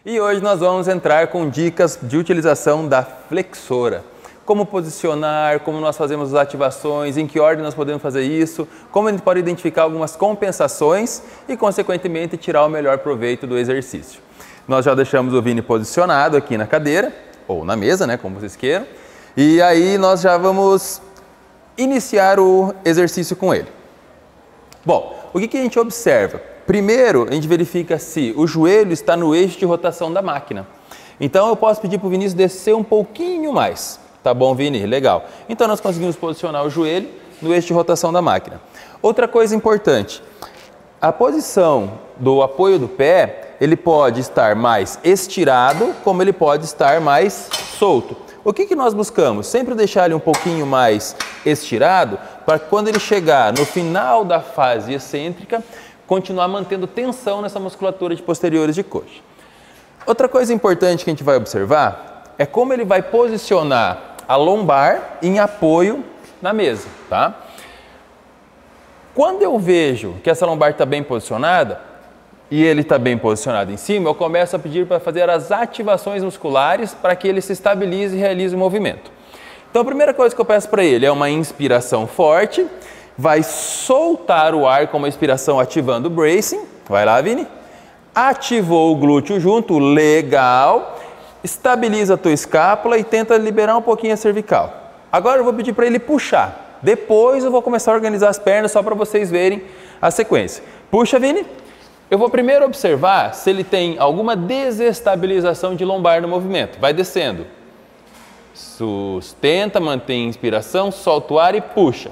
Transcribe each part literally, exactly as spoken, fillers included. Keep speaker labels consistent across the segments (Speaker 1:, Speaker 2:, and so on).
Speaker 1: E hoje nós vamos entrar com dicas de utilização da flexora. Como posicionar, como nós fazemos as ativações, em que ordem nós podemos fazer isso, como a gente pode identificar algumas compensações e, consequentemente, tirar o melhor proveito do exercício. Nós já deixamos o Vini posicionado aqui na cadeira, ou na mesa, né, como vocês queiram. E aí nós já vamos iniciar o exercício com ele. Bom, o que que a gente observa? Primeiro, a gente verifica se o joelho está no eixo de rotação da máquina. Então, eu posso pedir para o Vinícius descer um pouquinho mais. Tá bom, Vini? Legal. Então, nós conseguimos posicionar o joelho no eixo de rotação da máquina. Outra coisa importante, a posição do apoio do pé, ele pode estar mais estirado, como ele pode estar mais solto. O que que nós buscamos? Sempre deixar ele um pouquinho mais estirado, para quando ele chegar no final da fase excêntrica, continuar mantendo tensão nessa musculatura de posteriores de coxa. Outra coisa importante que a gente vai observar é como ele vai posicionar a lombar em apoio na mesa, tá? Quando eu vejo que essa lombar está bem posicionada e ele está bem posicionado em cima, eu começo a pedir para fazer as ativações musculares para que ele se estabilize e realize o movimento. Então a primeira coisa que eu peço para ele é uma inspiração forte, vai soltar o ar com uma inspiração ativando o bracing, vai lá, Vini, ativou o glúteo junto, legal, estabiliza a tua escápula e tenta liberar um pouquinho a cervical. Agora eu vou pedir para ele puxar, depois eu vou começar a organizar as pernas só para vocês verem a sequência. Puxa, Vini, eu vou primeiro observar se ele tem alguma desestabilização de lombar no movimento, vai descendo. Sustenta, mantém a inspiração, solta o ar e puxa.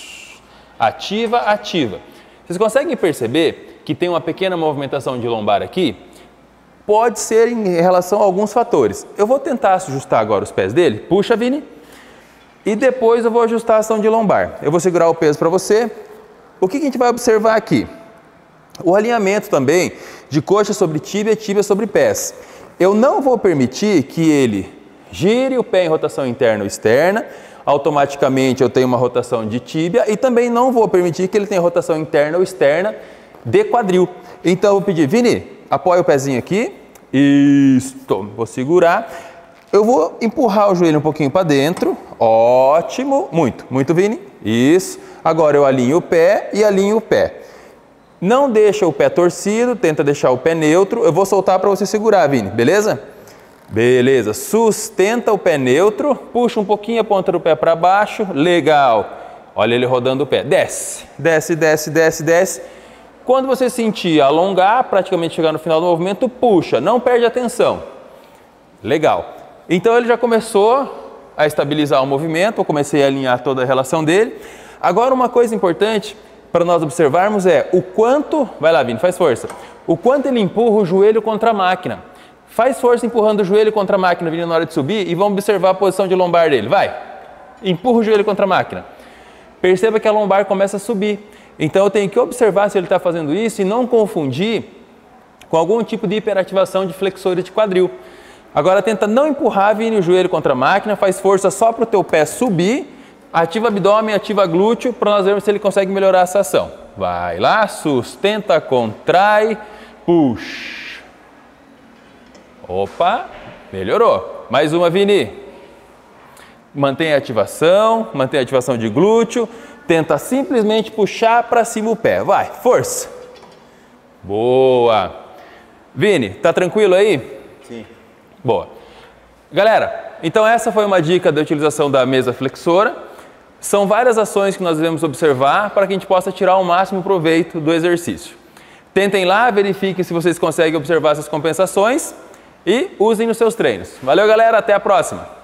Speaker 1: Ativa, ativa. Vocês conseguem perceber que tem uma pequena movimentação de lombar aqui? Pode ser em relação a alguns fatores. Eu vou tentar ajustar agora os pés dele. Puxa, Vini. E depois eu vou ajustar a ação de lombar. Eu vou segurar o peso para você. O que que a gente vai observar aqui? O alinhamento também de coxa sobre tíbia, tíbia sobre pés. Eu não vou permitir que ele gire o pé em rotação interna ou externa. Automaticamente eu tenho uma rotação de tíbia e também não vou permitir que ele tenha rotação interna ou externa de quadril. Então eu vou pedir, Vini, apoia o pezinho aqui, isto, vou segurar, eu vou empurrar o joelho um pouquinho para dentro, ótimo, muito, muito, Vini, isso, agora eu alinho o pé e alinho o pé. Não deixa o pé torcido, tenta deixar o pé neutro, eu vou soltar para você segurar, Vini, beleza? Beleza, sustenta o pé neutro, puxa um pouquinho a ponta do pé para baixo, legal. Olha ele rodando o pé, desce, desce, desce, desce, desce. Quando você sentir alongar, praticamente chegar no final do movimento, puxa, não perde a tensão. Legal. Então ele já começou a estabilizar o movimento, eu comecei a alinhar toda a relação dele. Agora uma coisa importante para nós observarmos é o quanto, vai lá Vini, faz força, o quanto ele empurra o joelho contra a máquina. Faz força empurrando o joelho contra a máquina, vindo na hora de subir, e vamos observar a posição de lombar dele. Vai! Empurra o joelho contra a máquina. Perceba que a lombar começa a subir. Então eu tenho que observar se ele está fazendo isso e não confundir com algum tipo de hiperativação de flexores de quadril. Agora tenta não empurrar, Vini, o joelho contra a máquina, faz força só para o teu pé subir, ativa abdômen, ativa glúteo, para nós vermos se ele consegue melhorar essa ação. Vai lá, sustenta, contrai, puxa. Opa, melhorou. Mais uma, Vini. Mantém a ativação, mantém a ativação de glúteo. Tenta simplesmente puxar para cima o pé. Vai, força. Boa. Vini, tá tranquilo aí?
Speaker 2: Sim.
Speaker 1: Boa. Galera, então essa foi uma dica da utilização da mesa flexora. São várias ações que nós devemos observar para que a gente possa tirar o máximo proveito do exercício. Tentem lá, verifiquem se vocês conseguem observar essas compensações. E usem nos seus treinos. Valeu, galera. Até a próxima.